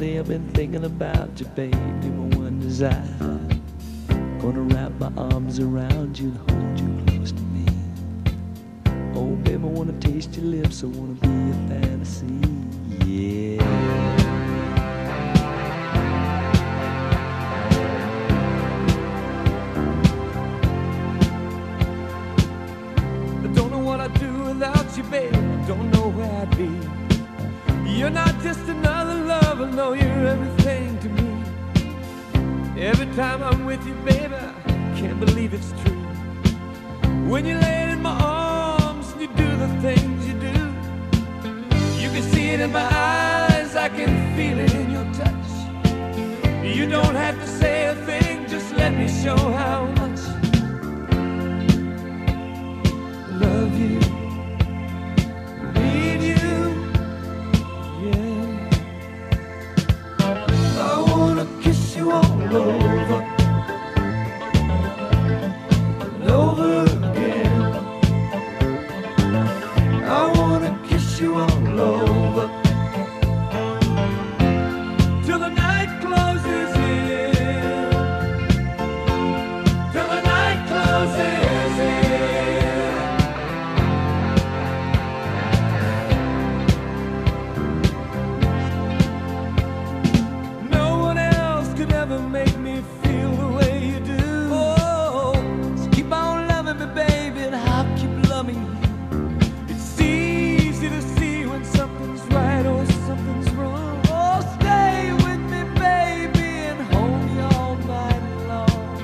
lately I've been thinking about you, baby, my one desire. Gonna wrap my arms around you and hold you close to me. Oh, baby, I wanna taste your lips, I wanna be a fantasy, yeah. I'd do without you, baby. Don't know where I'd be. You're not just another lover, no, you're everything to me. Every time I'm with you, baby, I can't believe it's true. When you lay in my arms and you do the things you do, you can see it in my eyes, I can feel it in your touch. You don't have to say a thing, just let me show how much love you, need you, yeah. I wanna kiss you all over and over again. I wanna kiss you all over till the night closes in, till the night closes in. Never make me feel the way you do. Oh, so keep on loving me, baby, and I'll keep loving you. It's easy to see when something's right or something's wrong. Oh, stay with me, baby, and hold me all night long.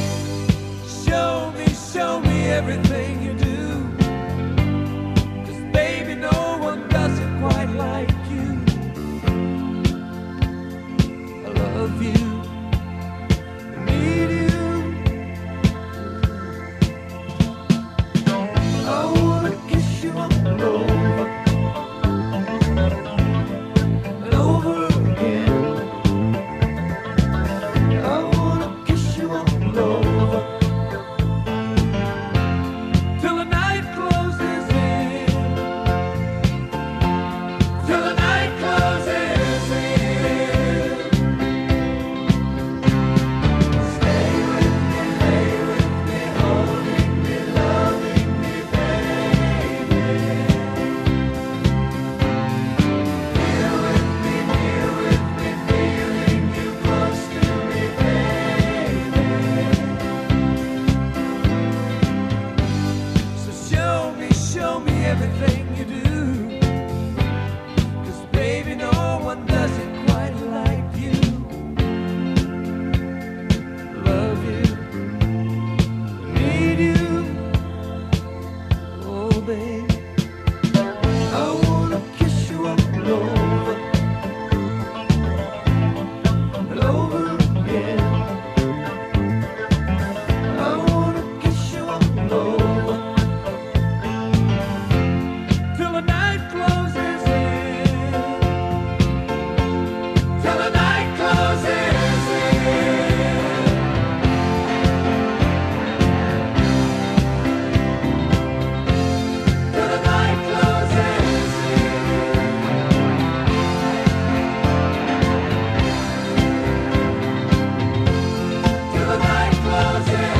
Show me everything you do. 'Cause baby, no one does it quite like you. I love you. Everything you do, 'cause baby, no one does it quite like you. Love you, need you, oh baby. I wanna kiss you all over and over again. I wanna kiss you all over till the night closes in, till the night closes in, till the night closes in, till the night closes in.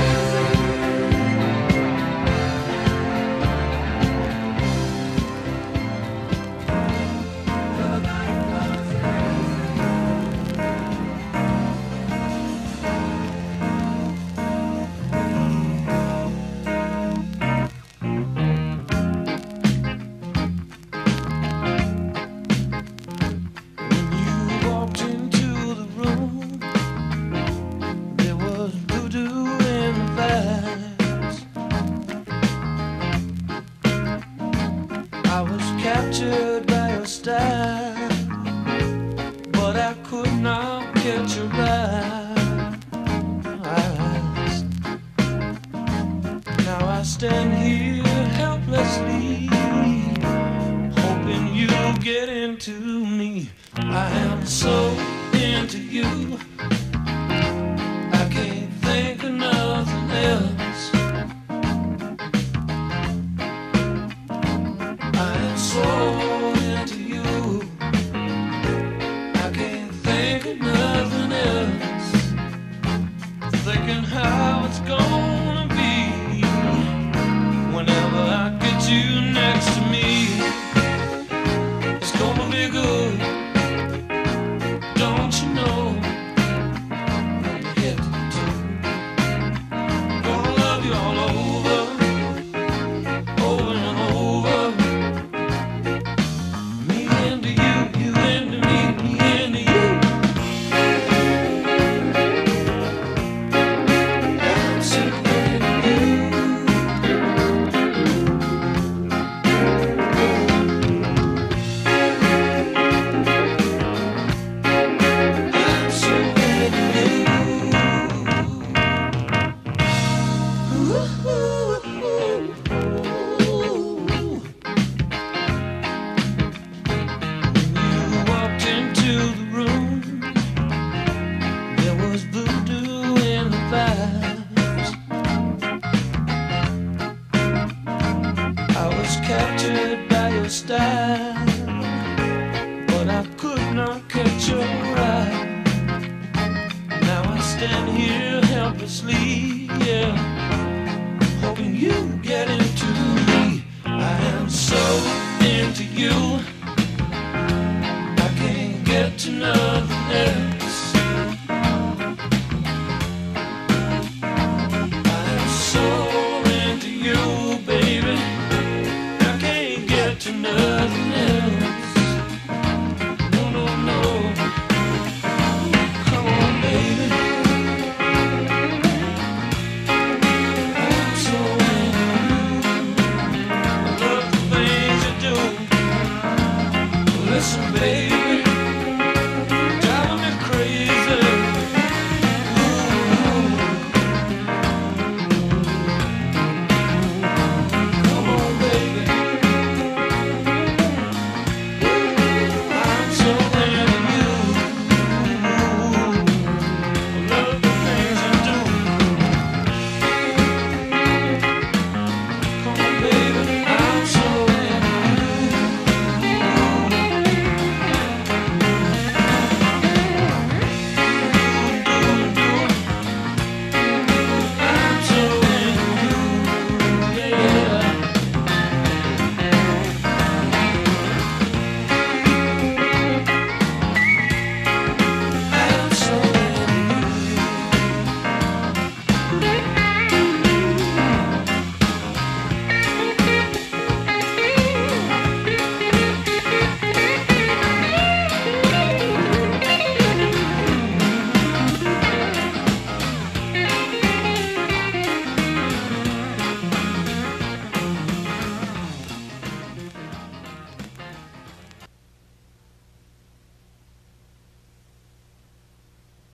Captured by your style, but I could not catch your eyes. Now I stand here helplessly, hoping you'll get into me. I am so into you, I can't think of nothing else. I am so into you, I can't think not catch your eye. Now I stand here helplessly, yeah, hoping you get into me. I am so into you, I can't get to know